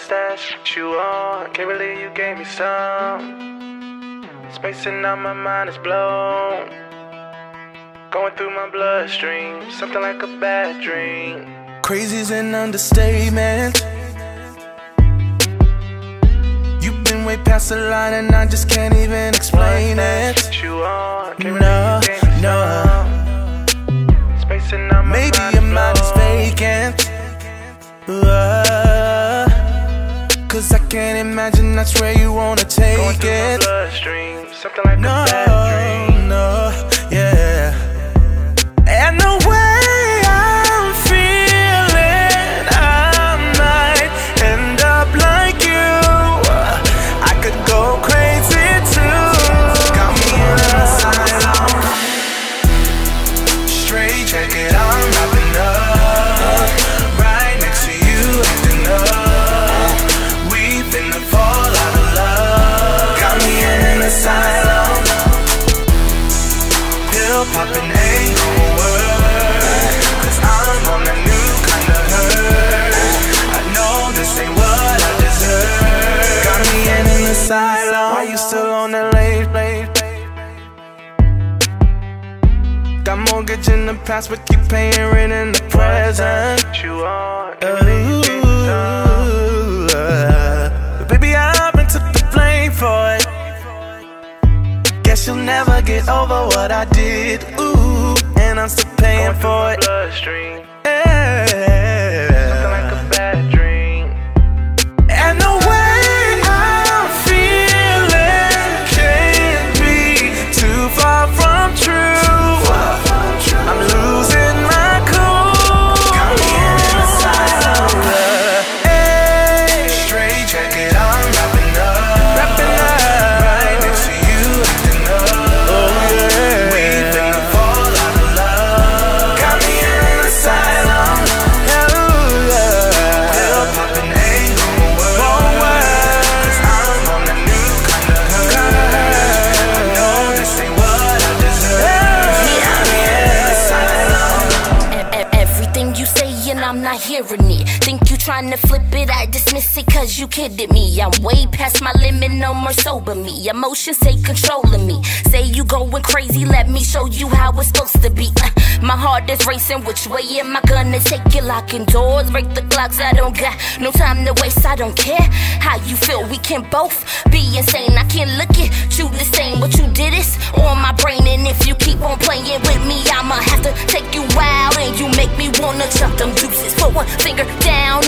stash, what you want? Can't believe you gave me some. Spacing on my mind is blown. Going through my bloodstream, something like a bad dream. Crazy's an understatement. You've been way past the line and I just can't even explain it. What you want? No, no. Maybe your mind is vacant. Cause I can't imagine that's where you wanna take it. Something like no, a bad dream. No, yeah. And the way I'm feeling, I might end up like you. I could go crazy too. Got me in an asylum. Straight jacket, I'm wrapping up. Right next to you, acting up. We finna fall out of love. Got me in an asylum. Pill popping ain't gon' work. Cause I'm on a new kind of hurt. I know this ain't what I deserve. Got me in an asylum. Why you still on that late? Got mortgage in the past, but keep paying rent in the present. You want, baby, I've been took the blame for it. Guess you'll never get over what I did. Ooh, and I'm still paying for it. Bloodstream. Something like a bad dream. And the way I'm feeling can't be too far from true. I'm losing my cool. Got me in an asylum. Hey, straight jacket, I'm wrapping up. Right next to you, acting up. Oh yeah. We finna fall out of love. Got me in an asylum. Pill popping ain't gon' work. Cause I'm on a new kind of hurt. I know this ain't what I deserve. Everything you say and I'm not hearing it. Think you trying to flip it, I dismiss it cause you kidding me. I'm way past my limit, no more sober me. Emotions take control of me. Say you going crazy, let me show you how it's supposed to be. My heart is racing, which way am I gonna take it? Locking doors, break the clocks, I don't got no time to waste. I don't care how you feel, we can both be insane. I can't look at you the same, what you did is on my brain. And if you keep on playing with me, I'ma have to take you out. And you make me wanna jump them juices. Put one finger down